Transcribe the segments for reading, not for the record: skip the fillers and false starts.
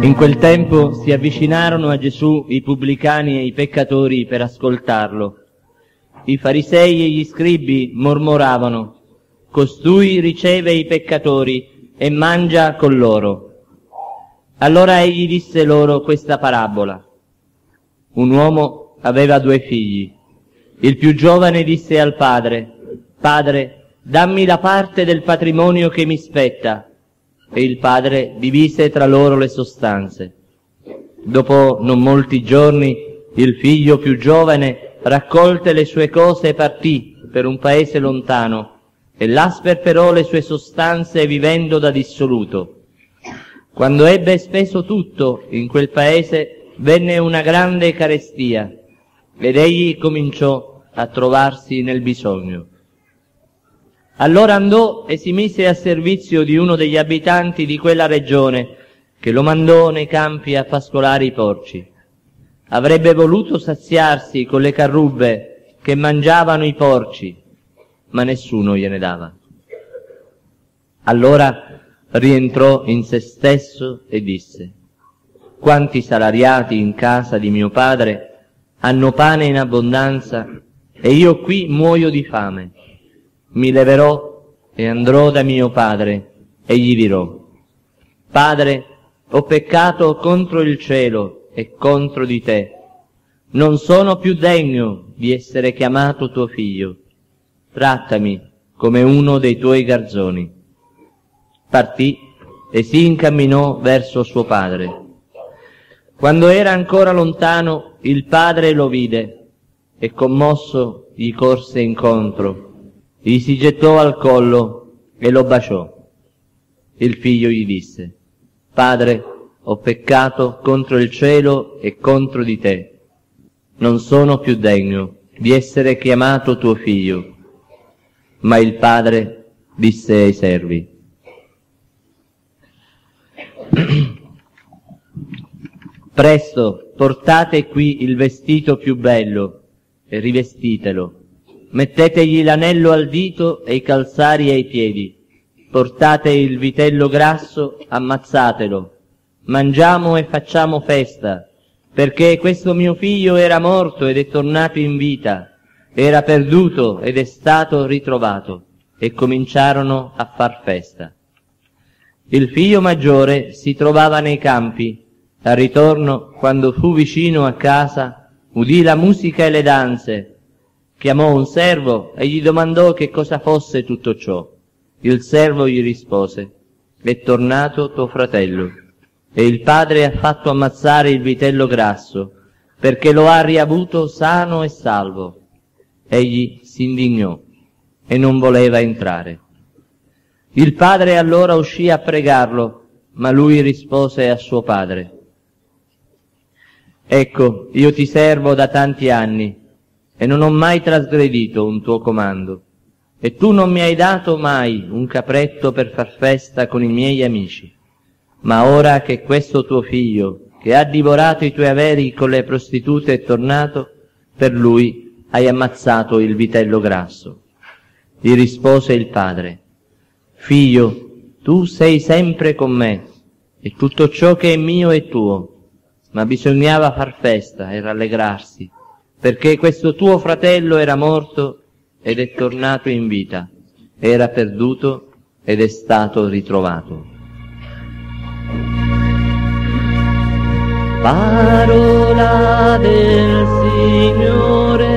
In quel tempo si avvicinarono a Gesù i pubblicani e i peccatori per ascoltarlo. I farisei e gli scribi mormoravano: «Costui riceve i peccatori e mangia con loro». Allora egli disse loro questa parabola. Un uomo aveva 2 figli. Il più giovane disse al padre: «Padre, dammi la parte del patrimonio che mi spetta». E il padre divise tra loro le sostanze. Dopo non molti giorni, il figlio più giovane raccolte le sue cose e partì per un paese lontano, e là sperperò le sue sostanze vivendo da dissoluto. Quando ebbe speso tutto in quel paese, venne una grande carestia, ed egli cominciò a trovarsi nel bisogno. Allora andò e si mise a servizio di uno degli abitanti di quella regione, che lo mandò nei campi a pascolare i porci. Avrebbe voluto saziarsi con le carrubbe che mangiavano i porci, ma nessuno gliene dava. Allora rientrò in se stesso e disse: «Quanti salariati in casa di mio padre hanno pane in abbondanza, e io qui muoio di fame. Mi leverò e andrò da mio padre e gli dirò: Padre, ho peccato contro il cielo e contro di te. Non sono più degno di essere chiamato tuo figlio. Trattami come uno dei tuoi garzoni». Partì e si incamminò verso suo padre. Quando era ancora lontano, il padre lo vide e commosso gli corse incontro. Gli si gettò al collo e lo baciò. Il figlio gli disse: «Padre, ho peccato contro il cielo e contro di te. Non sono più degno di essere chiamato tuo figlio». Ma il padre disse ai servi: «Presto, portate qui il vestito più bello e rivestitelo. Mettetegli l'anello al dito e i calzari ai piedi. Portate il vitello grasso, ammazzatelo. Mangiamo e facciamo festa, perché questo mio figlio era morto ed è tornato in vita, era perduto ed è stato ritrovato». E cominciarono a far festa. Il figlio maggiore si trovava nei campi. Al ritorno, quando fu vicino a casa, udì la musica e le danze. Chiamò un servo e gli domandò che cosa fosse tutto ciò. Il servo gli rispose: «È tornato tuo fratello, e il padre ha fatto ammazzare il vitello grasso, perché lo ha riavuto sano e salvo». Egli si indignò e non voleva entrare. Il padre allora uscì a pregarlo, ma lui rispose a suo padre: «Ecco, io ti servo da tanti anni e non ho mai trasgredito un tuo comando, e tu non mi hai dato mai un capretto per far festa con i miei amici. Ma ora che questo tuo figlio, che ha divorato i tuoi averi con le prostitute, è tornato, per lui hai ammazzato il vitello grasso». Gli rispose il padre: «Figlio, tu sei sempre con me, e tutto ciò che è mio è tuo, ma bisognava far festa e rallegrarsi, perché questo tuo fratello era morto ed è tornato in vita, era perduto ed è stato ritrovato». Parola del Signore.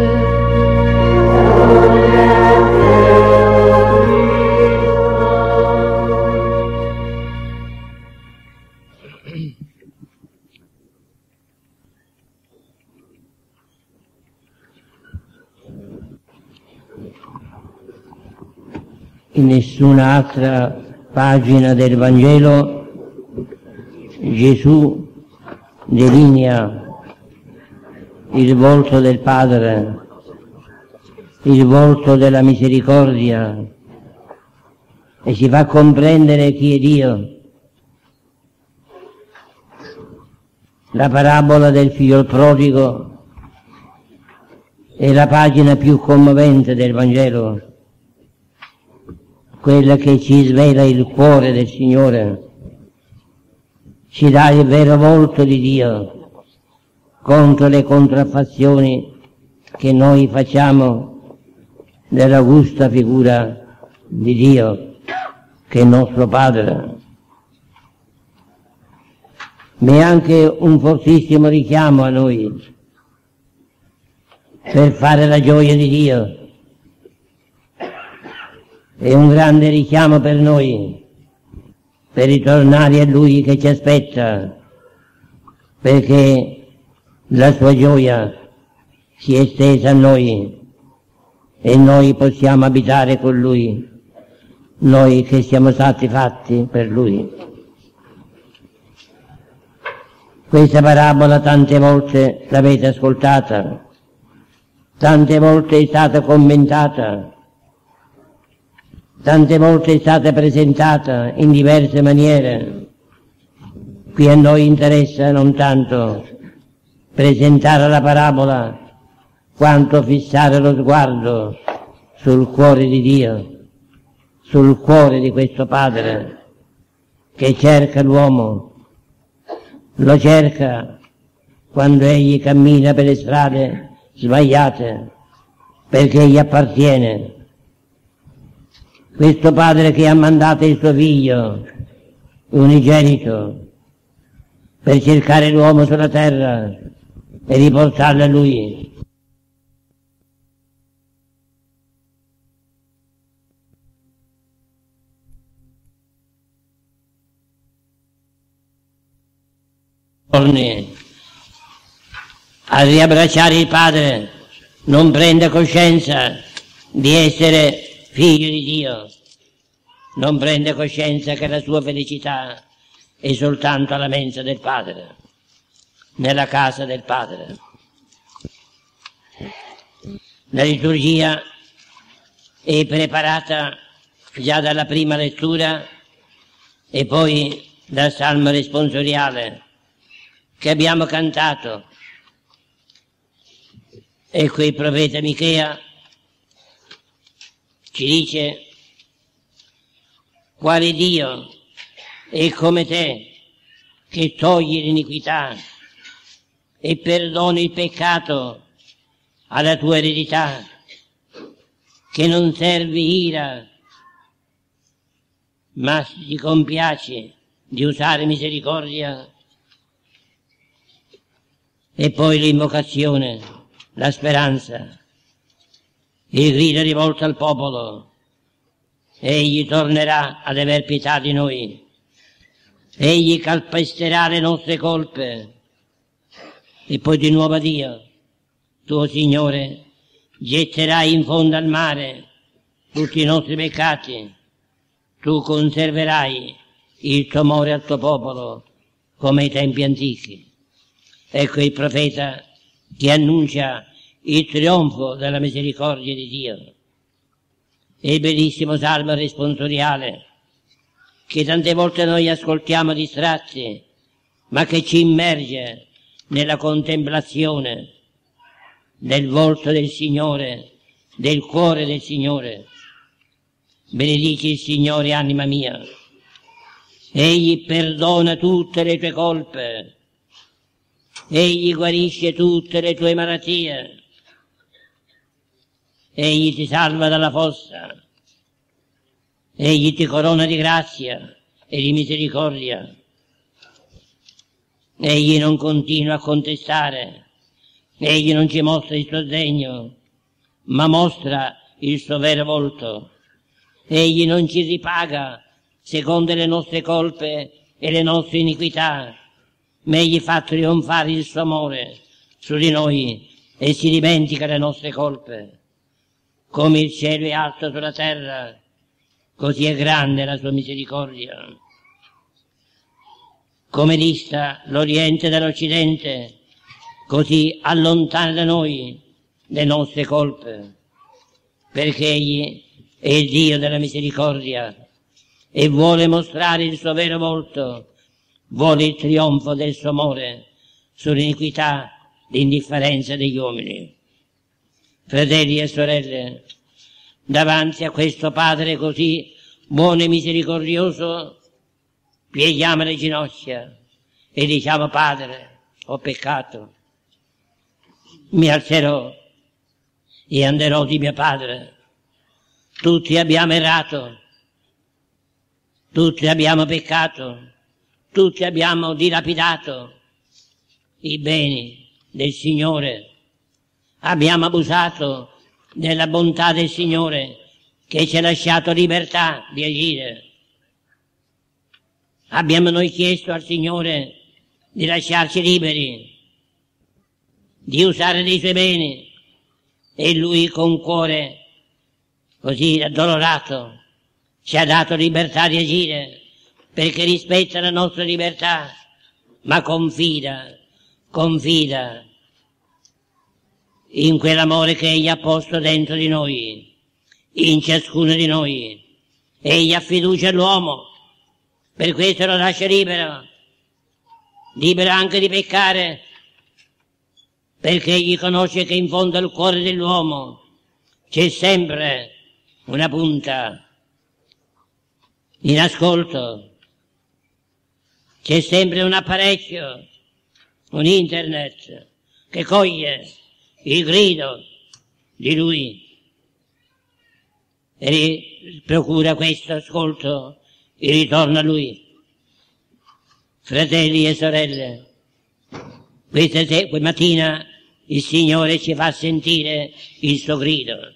In nessun'altra pagina del Vangelo Gesù delinea il volto del Padre, il volto della misericordia, e si fa comprendere chi è Dio. La parabola del figlio prodigo è la pagina più commovente del Vangelo, quella che ci svela il cuore del Signore, ci dà il vero volto di Dio contro le contraffazioni che noi facciamo dell'augusta figura di Dio che è il nostro Padre. Ma è anche un fortissimo richiamo a noi per fare la gioia di Dio. È un grande richiamo per noi, per ritornare a Lui che ci aspetta, perché la sua gioia si è estesa a noi e noi possiamo abitare con Lui, noi che siamo stati fatti per Lui. Questa parabola tante volte l'avete ascoltata, tante volte è stata commentata, tante volte è stata presentata in diverse maniere. Qui a noi interessa non tanto presentare la parabola, quanto fissare lo sguardo sul cuore di Dio, sul cuore di questo Padre che cerca l'uomo, lo cerca quando egli cammina per le strade sbagliate, perché gli appartiene. Questo Padre che ha mandato il suo Figlio unigenito per cercare l'uomo sulla terra e riportarlo a Lui. Torni a riabbracciare il Padre, non prende coscienza di essere figlio di Dio, non prende coscienza che la sua felicità è soltanto alla mensa del Padre, nella casa del Padre. La liturgia è preparata già dalla prima lettura e poi dal Salmo responsoriale che abbiamo cantato. Ecco il profeta Michea ci dice: quale Dio è come te che togli l'iniquità e perdoni il peccato alla tua eredità, che non servi ira ma ti compiaci di usare misericordia. E poi l'invocazione, la speranza, il grido rivolto al popolo: egli tornerà ad aver pietà di noi, egli calpesterà le nostre colpe. E poi di nuovo a Dio: tuo Signore getterai in fondo al mare tutti i nostri peccati, tu conserverai il tuo amore al tuo popolo come ai tempi antichi. Ecco il profeta che annuncia il trionfo della misericordia di Dio. E il bellissimo salmo responsoriale che tante volte noi ascoltiamo distratti, ma che ci immerge nella contemplazione del volto del Signore, del cuore del Signore. Benedici il Signore, anima mia. Egli perdona tutte le tue colpe, egli guarisce tutte le tue malattie, egli ti salva dalla fossa, egli ti corona di grazia e di misericordia. Egli non continua a contestare, egli non ci mostra il suo sdegno, ma mostra il suo vero volto. Egli non ci ripaga secondo le nostre colpe e le nostre iniquità, ma egli fa trionfare il suo amore su di noi e si dimentica le nostre colpe. Come il cielo è alto sulla terra, così è grande la sua misericordia. Come dista l'Oriente dall'Occidente, così allontana da noi le nostre colpe, perché egli è il Dio della misericordia e vuole mostrare il suo vero volto, vuole il trionfo del suo amore sull'iniquità, l'indifferenza degli uomini. Fratelli e sorelle, davanti a questo Padre così buono e misericordioso, pieghiamo le ginocchia e diciamo: Padre, ho peccato, mi alzerò e anderò di mio Padre. Tutti abbiamo errato, tutti abbiamo peccato, tutti abbiamo dilapidato i beni del Signore, abbiamo abusato della bontà del Signore che ci ha lasciato libertà di agire. Abbiamo noi chiesto al Signore di lasciarci liberi, di usare dei Suoi beni, e Lui con cuore così addolorato ci ha dato libertà di agire, perché rispetta la nostra libertà, ma confida in quell'amore che Egli ha posto dentro di noi, in ciascuno di noi. Egli ha fiducia all'uomo, per questo lo lascia libero anche di peccare, perché Egli conosce che in fondo al cuore dell'uomo c'è sempre una punta in ascolto, c'è sempre un apparecchio, un internet che coglie il grido di Lui e procura questo ascolto e ritorna a Lui. Fratelli e sorelle, questa mattina il Signore ci fa sentire il suo grido,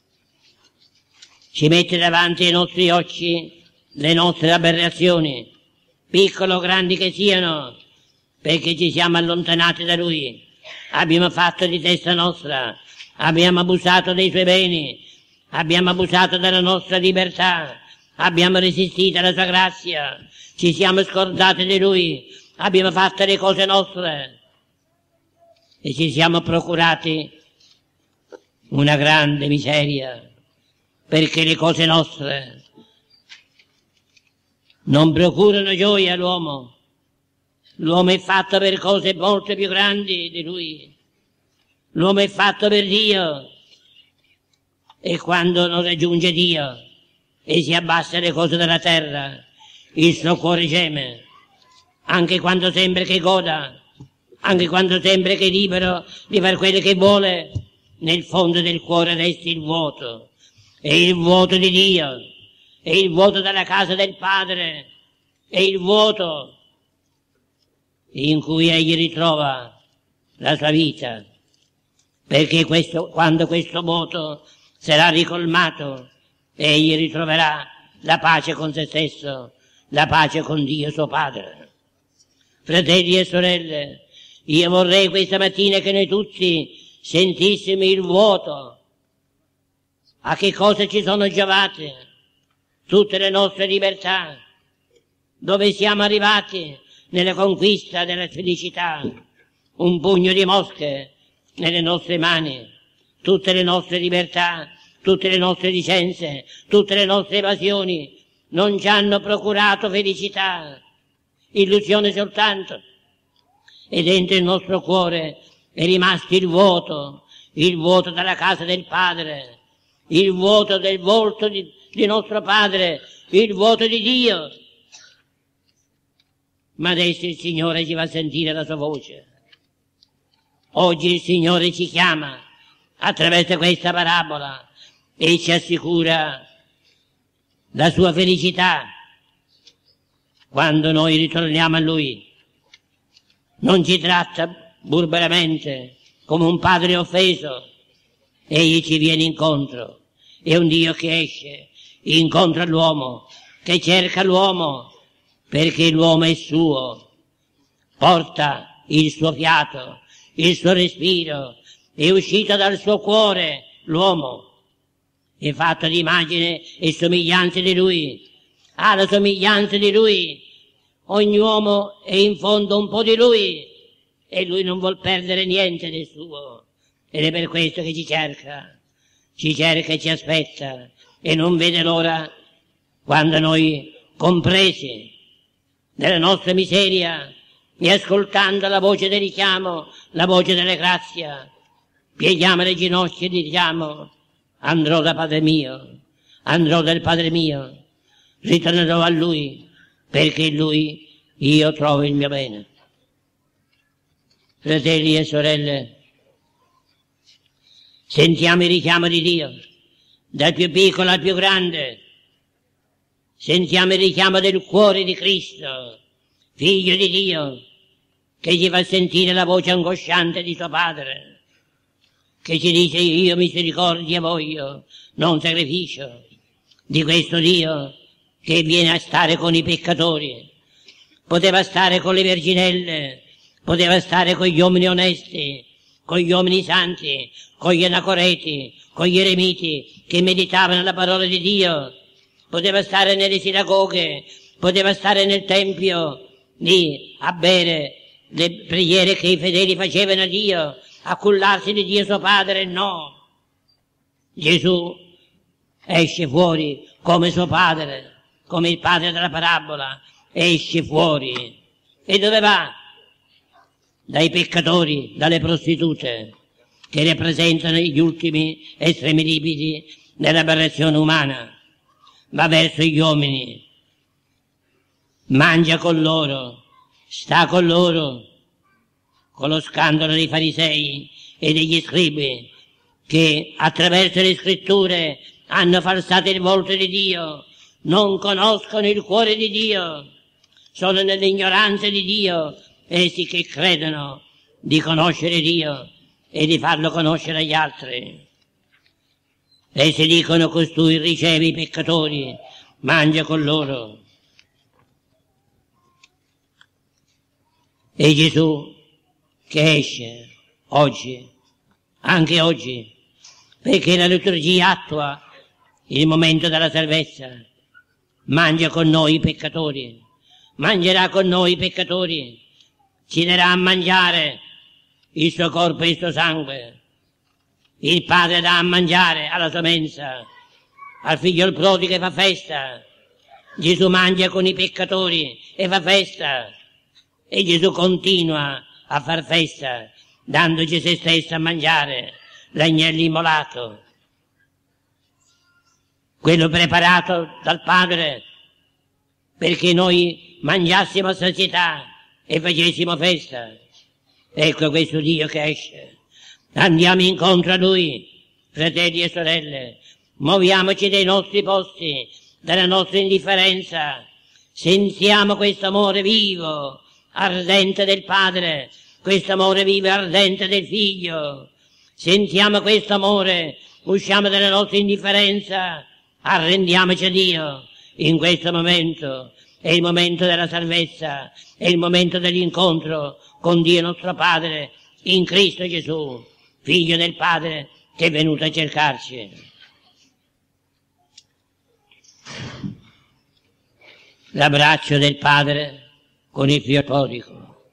ci mette davanti ai nostri occhi le nostre aberrazioni, piccole o grandi che siano, perché ci siamo allontanati da Lui, abbiamo fatto di testa nostra, abbiamo abusato dei Suoi beni, abbiamo abusato della nostra libertà, abbiamo resistito alla Sua grazia, ci siamo scordati di Lui, abbiamo fatto le cose nostre e ci siamo procurati una grande miseria, perché le cose nostre non procurano gioia all'uomo. L'uomo è fatto per cose molto più grandi di lui. L'uomo è fatto per Dio, e quando non raggiunge Dio e si abbassa le cose della terra, il suo cuore geme, anche quando sembra che goda, anche quando sembra che è libero di fare quello che vuole. Nel fondo del cuore resta il vuoto, e il vuoto di Dio, e il vuoto della casa del Padre, e il vuoto in cui Egli ritrova la sua vita, perché quando questo vuoto sarà ricolmato, Egli ritroverà la pace con se stesso, la pace con Dio suo Padre. Fratelli e sorelle, io vorrei questa mattina che noi tutti sentissimo il vuoto. A che cosa ci sono giovate tutte le nostre libertà? Dove siamo arrivati nella conquista della felicità? Un pugno di mosche nelle nostre mani, tutte le nostre libertà, tutte le nostre licenze, tutte le nostre evasioni non ci hanno procurato felicità, illusione soltanto, e dentro il nostro cuore è rimasto il vuoto della casa del Padre, il vuoto del volto di nostro Padre, il vuoto di Dio. Ma adesso il Signore ci fa sentire la sua voce. Oggi il Signore ci chiama attraverso questa parabola e ci assicura la sua felicità quando noi ritorniamo a Lui. Non ci tratta burberamente come un padre offeso, Egli ci viene incontro. È un Dio che esce incontro all'uomo, che cerca l'uomo, perché l'uomo è suo, porta il suo fiato, il suo respiro, è uscito dal suo cuore l'uomo, è fatto di immagine e somiglianza di Lui, ha la somiglianza di Lui. Ogni uomo è in fondo un po' di Lui e Lui non vuol perdere niente del suo, ed è per questo che ci cerca e ci aspetta e non vede l'ora quando noi, compresi nella nostra miseria e ascoltando la voce del richiamo, la voce della grazia, pieghiamo le ginocchia e diciamo: andrò da Padre mio, andrò dal Padre mio, ritornerò a Lui, perché in Lui io trovo il mio bene. Fratelli e sorelle, sentiamo il richiamo di Dio, dal più piccolo al più grande. Sentiamo il richiamo del cuore di Cristo, Figlio di Dio, che ci fa sentire la voce angosciante di suo Padre, che ci dice: io misericordia voglio, non sacrificio. Di questo Dio che viene a stare con i peccatori. Poteva stare con le verginelle, poteva stare con gli uomini onesti, con gli uomini santi, con gli anacoreti, con gli eremiti che meditavano la parola di Dio. Poteva stare nelle sinagoghe, poteva stare nel Tempio lì a bere le preghiere che i fedeli facevano a Dio, a cullarsi di Dio suo Padre. No, Gesù esce fuori come suo Padre, come il Padre della parabola, esce fuori. E dove va? Dai peccatori, dalle prostitute, che rappresentano gli ultimi estremi limiti dell'aberrazione umana. Va verso gli uomini, mangia con loro, sta con loro, con lo scandalo dei farisei e degli scribi che attraverso le scritture hanno falsato il volto di Dio, non conoscono il cuore di Dio, sono nell'ignoranza di Dio, essi che credono di conoscere Dio e di farlo conoscere agli altri. Essi dicono: costui riceve i peccatori, mangia con loro. E Gesù che esce oggi, anche oggi, perché la liturgia attua il momento della salvezza, mangia con noi i peccatori, mangerà con noi i peccatori, ci darà a mangiare il suo corpo e il suo sangue. Il Padre dà a mangiare alla sua mensa, al figlio il prodigo e fa festa. Gesù mangia con i peccatori e fa festa. E Gesù continua a far festa, dandoci se stesso a mangiare, l'agnello immolato, quello preparato dal Padre perché noi mangiassimo a sazietà e facessimo festa. Ecco questo Dio che esce. Andiamo incontro a Lui, fratelli e sorelle, muoviamoci dai nostri posti, dalla nostra indifferenza, sentiamo questo amore vivo, ardente del Padre, questo amore vivo e ardente del Figlio, sentiamo questo amore, usciamo dalla nostra indifferenza, arrendiamoci a Dio in questo momento. È il momento della salvezza, è il momento dell'incontro con Dio nostro Padre in Cristo Gesù, Figlio del Padre che è venuto a cercarci. L'abbraccio del Padre con il figlio prodigo,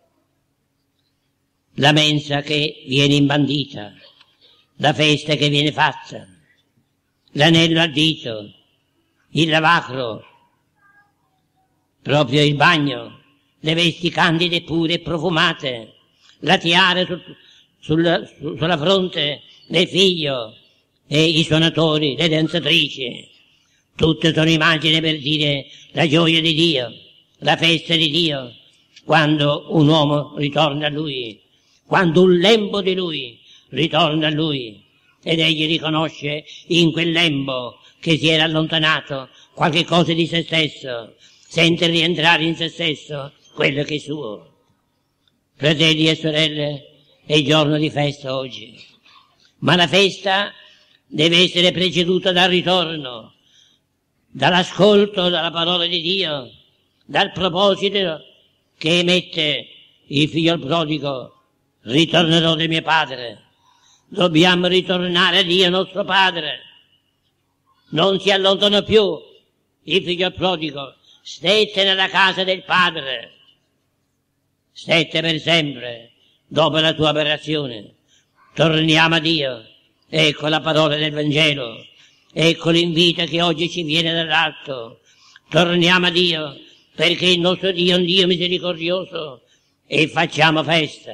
la mensa che viene imbandita, la festa che viene fatta, l'anello al dito, il lavacro, proprio il bagno, le vesti candide e pure e profumate, la tiara sulla fronte del figlio e i suonatori, le danzatrici. Tutte sono immagini per dire la gioia di Dio, la festa di Dio, quando un uomo ritorna a Lui, quando un lembo di Lui ritorna a Lui ed egli riconosce in quel lembo che si era allontanato qualche cosa di se stesso, sente rientrare in se stesso quello che è suo. Fratelli e sorelle, è il giorno di festa oggi, ma la festa deve essere preceduta dal ritorno, dall'ascolto della parola di Dio, dal proposito che emette il figlio prodigo: ritornerò da mio Padre. Dobbiamo ritornare a Dio nostro Padre. Non si allontanò più il figlio prodigo, stette nella casa del Padre, stette per sempre dopo la tua aberrazione. Torniamo a Dio. Ecco la parola del Vangelo, ecco l'invito che oggi ci viene dall'alto. Torniamo a Dio, perché il nostro Dio è un Dio misericordioso, e facciamo festa,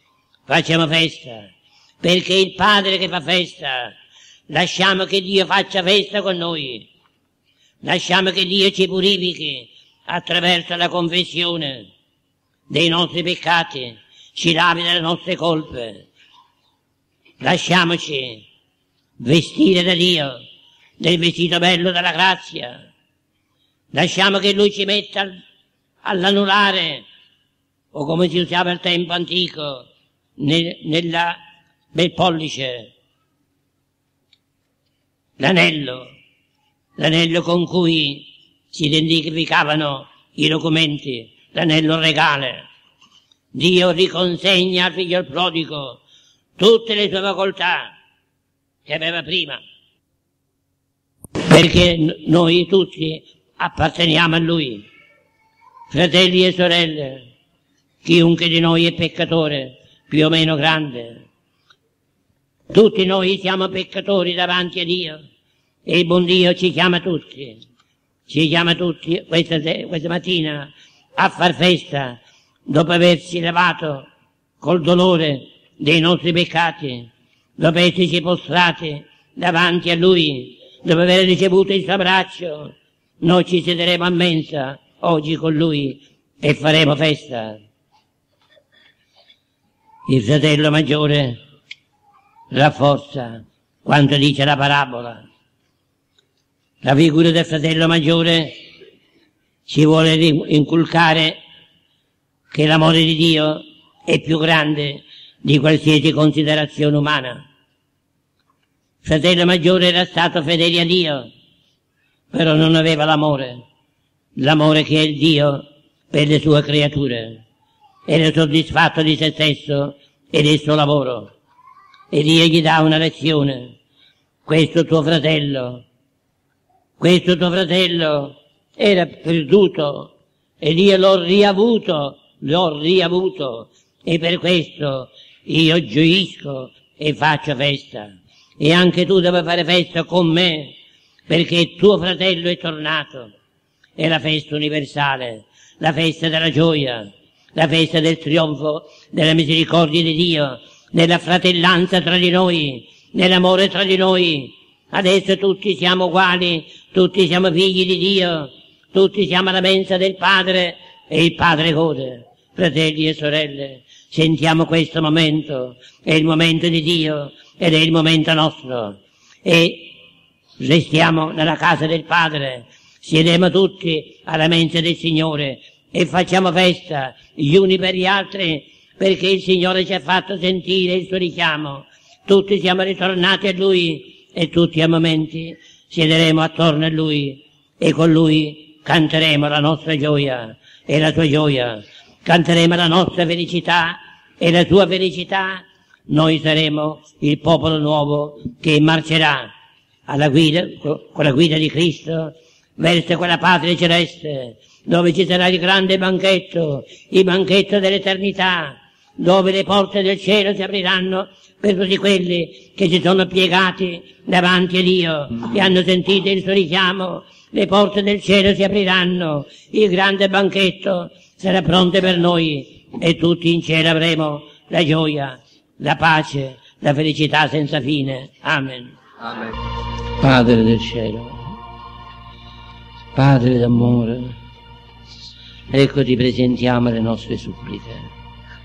perché il Padre che fa festa, lasciamo che Dio faccia festa con noi, lasciamo che Dio ci purifichi attraverso la confessione dei nostri peccati, ci lavi delle nostre colpe. Lasciamoci vestire da Dio del vestito bello della grazia. Lasciamo che Lui ci metta all'anulare, o come si usava al tempo antico, nel pollice, l'anello con cui si identificavano i documenti, l'anello regale. Dio riconsegna al figlio prodigo tutte le sue facoltà che aveva prima, perché noi tutti apparteniamo a Lui. Fratelli e sorelle, chiunque di noi è peccatore, più o meno grande. Tutti noi siamo peccatori davanti a Dio e il buon Dio ci chiama tutti questa mattina a far festa dopo averci lavato col dolore dei nostri peccati, dopo esserci prostrati davanti a Lui, dopo aver ricevuto il suo abbraccio. Noi ci siederemo a mensa oggi con Lui e faremo festa. Il fratello maggiore rafforza quanto dice la parabola. La figura del fratello maggiore ci vuole inculcare che l'amore di Dio è più grande di qualsiasi considerazione umana. Il fratello maggiore era stato fedele a Dio, però non aveva l'amore che è il Dio per le sue creature. Era soddisfatto di se stesso e del suo lavoro. E Dio gli dà una lezione. Questo tuo fratello era perduto ed io l'ho riavuto e per questo io gioisco e faccio festa. E anche tu devi fare festa con me, perché tuo fratello è tornato. È la festa universale, la festa della gioia, la festa del trionfo della misericordia di Dio, nella fratellanza tra di noi, nell'amore tra di noi. Adesso tutti siamo uguali, tutti siamo figli di Dio, tutti siamo alla mensa del Padre e il Padre gode. Fratelli e sorelle, sentiamo questo momento, è il momento di Dio ed è il momento nostro. E restiamo nella casa del Padre, siediamo tutti alla mensa del Signore e facciamo festa gli uni per gli altri, perché il Signore ci ha fatto sentire il suo richiamo. Tutti siamo ritornati a Lui e tutti a momenti siederemo attorno a Lui e con Lui canteremo la nostra gioia e la sua gioia, canteremo la nostra felicità e la sua felicità. Noi saremo il popolo nuovo che marcerà alla guida, con la guida di Cristo, verso quella patria celeste, dove ci sarà il grande banchetto, il banchetto dell'eternità, dove le porte del cielo si apriranno per tutti quelli che si sono piegati davanti a Dio e hanno sentito il suo richiamo. Le porte del cielo si apriranno, il grande banchetto sarà pronto per noi e tutti in cielo avremo la gioia, la pace, la felicità senza fine. Amen. Amen. Padre del cielo, Padre d'amore, ecco ti presentiamo le nostre suppliche.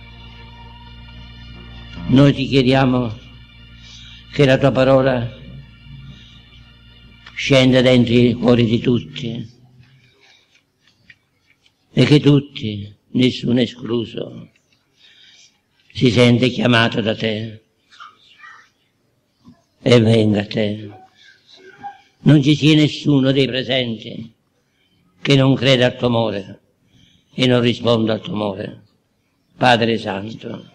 Noi ti chiediamo che la tua parola scenda dentro i cuori di tutti e che tutti, nessuno escluso, si sente chiamato da te e venga a te. Non ci sia nessuno dei presenti che non creda al tuo amore e non risponda al tuo amore. Padre Santo,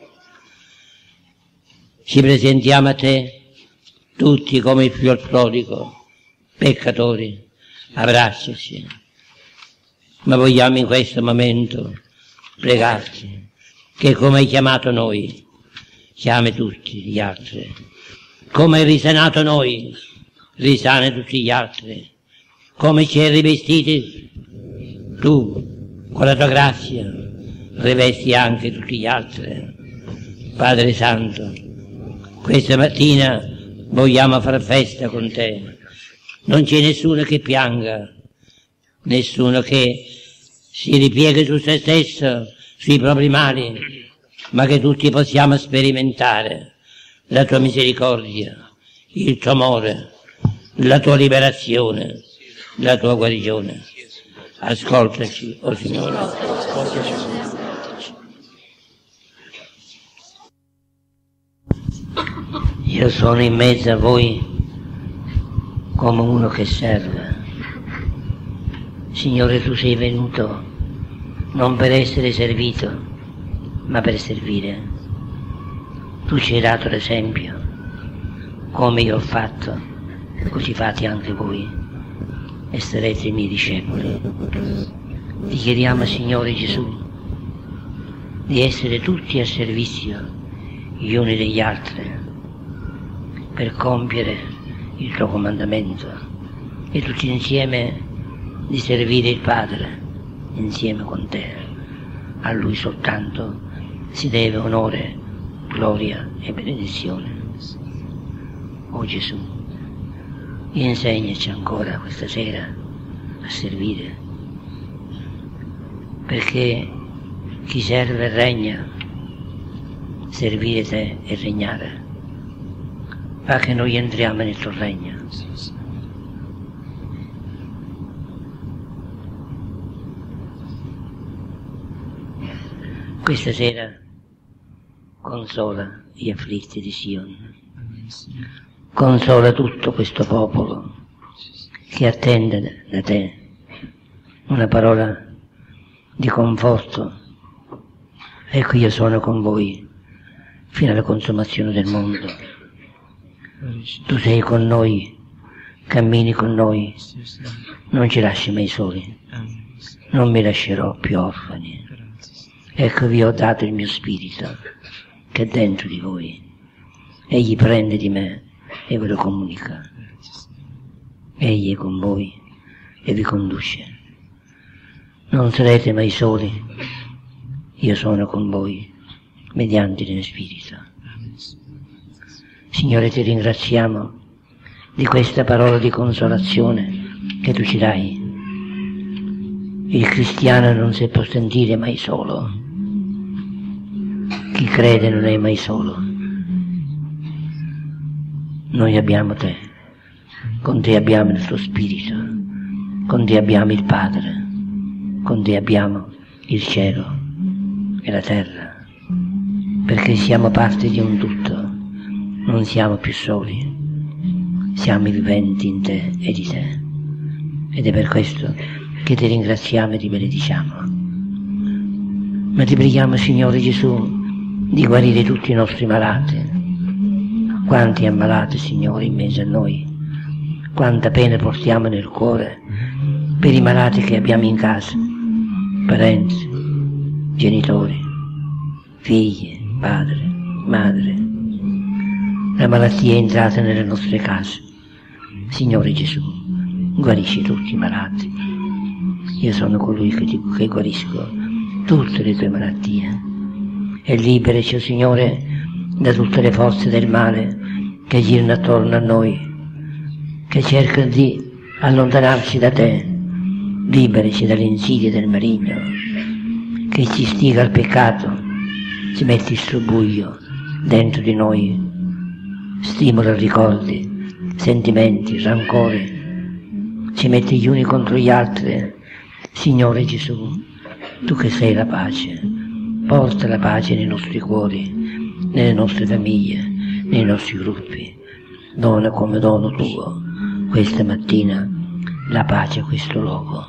ci presentiamo a te tutti come il figlio prodigo, peccatori, abbracciaci, ma vogliamo in questo momento pregarti che come hai chiamato noi, chiami tutti gli altri, come hai risanato noi, risana tutti gli altri, come ci hai rivestiti tu con la tua grazia, rivesti anche tutti gli altri. Padre Santo, questa mattina vogliamo far festa con te. Non c'è nessuno che pianga, nessuno che si ripiega su se stesso, sui propri mali, ma che tutti possiamo sperimentare la tua misericordia, il tuo amore, la tua liberazione, la tua guarigione. Ascoltaci, o Signore. Io sono in mezzo a voi come uno che serve. Signore, tu sei venuto non per essere servito, ma per servire. Tu ci hai dato l'esempio, come io ho fatto, così fate anche voi, e sarete i miei discepoli. Ti chiediamo, Signore Gesù, di essere tutti a servizio gli uni degli altri, per compiere il tuo comandamento, e tutti insieme di servire il Padre, insieme con te. A Lui soltanto si deve onore, gloria e benedizione. O Gesù, insegnaci ancora questa sera a servire, perché chi serve regna, servire te e regnare. Fa che noi entriamo nel tuo regno. Questa sera consola gli afflitti di Sion, consola tutto questo popolo che attende da te una parola di conforto. Ecco, io sono con voi fino alla consumazione del mondo. Tu sei con noi, cammini con noi, non ci lasci mai soli, non mi lascerò più orfani. Ecco, vi ho dato il mio spirito che è dentro di voi, egli prende di me e ve lo comunica. Egli è con voi e vi conduce. Non sarete mai soli, io sono con voi mediante il mio spirito. Signore, ti ringraziamo di questa parola di consolazione che tu ci dai. Il cristiano non si può sentire mai solo. Chi crede non è mai solo. Noi abbiamo te, con te abbiamo il tuo spirito, con te abbiamo il Padre, con te abbiamo il cielo e la terra, perché siamo parte di un tutto, non siamo più soli, siamo viventi in te e di te, ed è per questo che ti ringraziamo e ti benediciamo. Ma ti preghiamo, Signore Gesù, di guarire tutti i nostri malati. Quanti ammalati, Signore, in mezzo a noi, quanta pena portiamo nel cuore per i malati che abbiamo in casa, parenti, genitori, figli, padre, madre. La malattia è entrata nelle nostre case. Signore Gesù, guarisci tutti i malati. Io sono colui che guarisco tutte le tue malattie. E liberaci, Signore, da tutte le forze del male che girano attorno a noi, che cercano di allontanarci da te. Liberaci dalle insidie del maligno, che ci stiga al peccato, ci mette il suo buio dentro di noi, stimola ricordi, sentimenti, rancore, ci mette gli uni contro gli altri. Signore Gesù, tu che sei la pace, porta la pace nei nostri cuori, nelle nostre famiglie, nei nostri gruppi. Dona come dono tuo questa mattina la pace a questo luogo.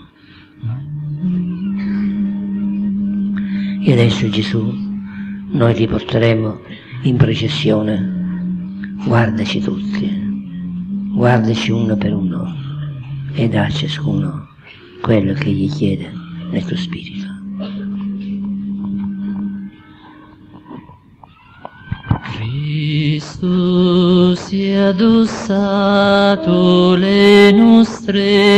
E adesso, Gesù, noi ti porteremo in processione. Guardaci tutti, guardaci uno per uno e dà a ciascuno quello che gli chiede nel tuo spirito. Cristo si è addossato le nostre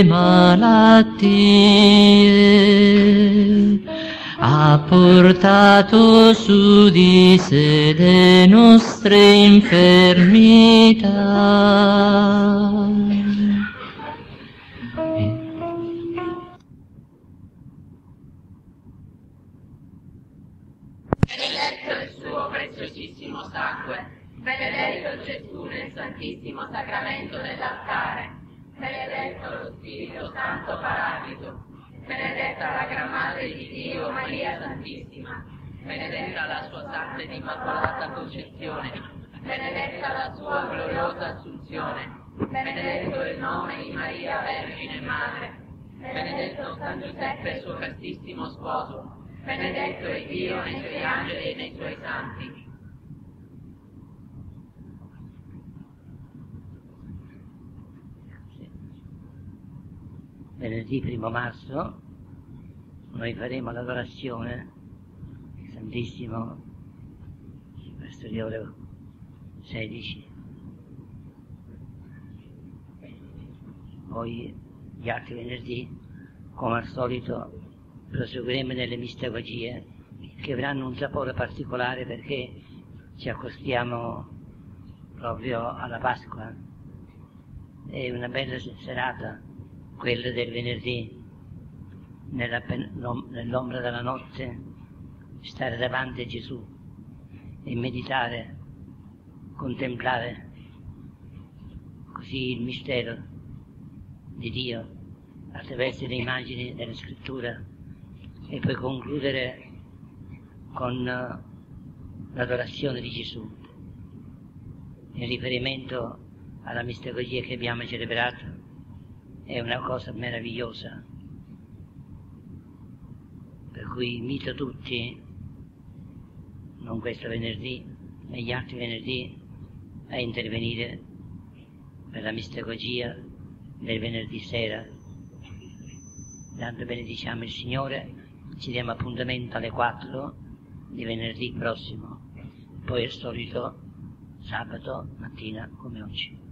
malattie, ha portato su di sé le nostre infermità. dolcissimo sangue, benedetto Gesù nel santissimo sacramento dell'altare, benedetto lo Spirito Santo Paraclito, benedetta la Gran Madre di Dio Maria Santissima, benedetta la sua Santa ed Immacolata Concezione, benedetta la sua gloriosa Assunzione, benedetto il nome di Maria Vergine Madre, benedetto San Giuseppe suo castissimo sposo, benedetto è Dio nei suoi angeli e nei suoi santi. Venerdì 1 marzo noi faremo l'adorazione Santissimo verso le ore 16. Poi gli altri venerdì, come al solito, proseguiremo nelle mistagogie che avranno un sapore particolare perché ci accostiamo proprio alla Pasqua. È una bella serata quella del venerdì, nell'ombra della notte, stare davanti a Gesù e meditare, contemplare così il mistero di Dio attraverso le immagini della Scrittura e poi concludere con l'adorazione di Gesù in riferimento alla mistagogia che abbiamo celebrato. È una cosa meravigliosa, per cui invito tutti, non questo venerdì, ma gli altri venerdì, a intervenire per la mistagogia del venerdì sera. Tanto benediciamo il Signore, ci diamo appuntamento alle 4 di venerdì prossimo, poi al solito sabato mattina come oggi.